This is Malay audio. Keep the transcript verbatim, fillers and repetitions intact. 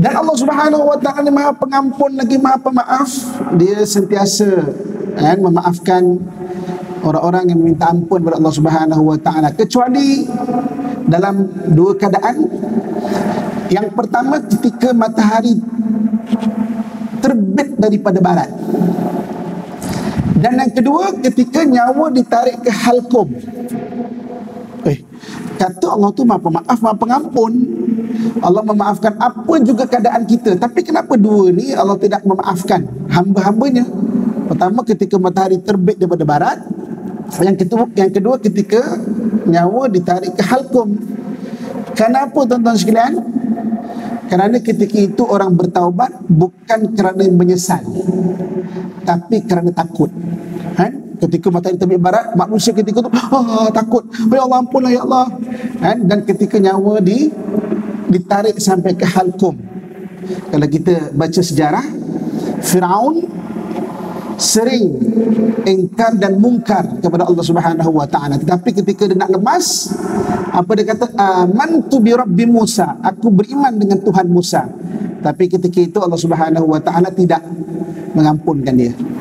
Dan Allah Subhanahu wa taala ni Maha Pengampun lagi Maha Pemaaf. Dia sentiasa kan memaafkan orang-orang yang meminta ampun kepada Allah Subhanahu wa taala, kecuali dalam dua keadaan. Yang pertama ketika matahari terbit daripada barat, dan yang kedua ketika nyawa ditarik ke halqum. Eh, kata Allah tu Maha Pemaaf, Maha Pengampun. Allah memaafkan apa juga keadaan kita. Tapi kenapa dua ni Allah tidak memaafkan hamba-hambanya? Pertama ketika matahari terbit daripada barat, yang kedua, yang kedua ketika nyawa ditarik ke halqum. Kenapa tuan-tuan sekalian? Kerana ketika itu orang bertaubat bukan kerana menyesal, tapi kerana takut. Kan? Ketika matahari terbit barat, manusia ketika itu ah, takut, ya Allah ampunlah ya Allah. Kan? Dan ketika nyawa di ditarik sampai ke halqum. Kalau kita baca sejarah, Firaun sering ingkar dan mungkar kepada Allah Subhanahu wa taala, tetapi ketika dia nak lemas, apa dia kata, amantu bi rabbi Musa, aku beriman dengan Tuhan Musa. Tapi ketika itu Allah Subhanahu wa taala tidak mengampunkan dia.